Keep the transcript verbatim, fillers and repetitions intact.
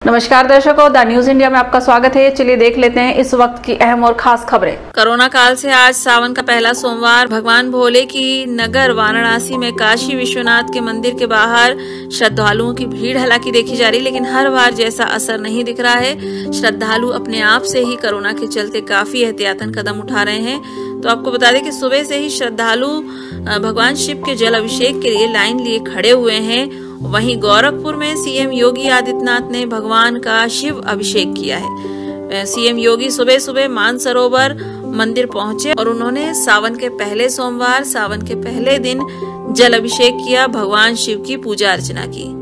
नमस्कार दर्शकों, the news India में आपका स्वागत है। चलिए देख लेते हैं इस वक्त की अहम और खास खबरें। कोरोना काल से आज सावन का पहला सोमवार भगवान भोले की नगर वाराणसी में काशी विश्वनाथ के मंदिर के बाहर श्रद्धालुओं की भीड़ हालांकि देखी जा रही, लेकिन हर बार जैसा असर नहीं दिख रहा है। श्रद्धालु अपने आप से ही कोरोना के चलते काफी एहतियातन कदम उठा रहे हैं। तो आपको बता दें कि सुबह से ही श्रद्धालु भगवान शिव के जल अभिषेक के लिए लाइन लिए खड़े हुए हैं। वहीं गोरखपुर में सीएम योगी आदित्यनाथ ने भगवान का शिव अभिषेक किया है। सीएम योगी सुबह सुबह मानसरोवर मंदिर पहुंचे और उन्होंने सावन के पहले सोमवार सावन के पहले दिन जल अभिषेक किया, भगवान शिव की पूजा अर्चना की।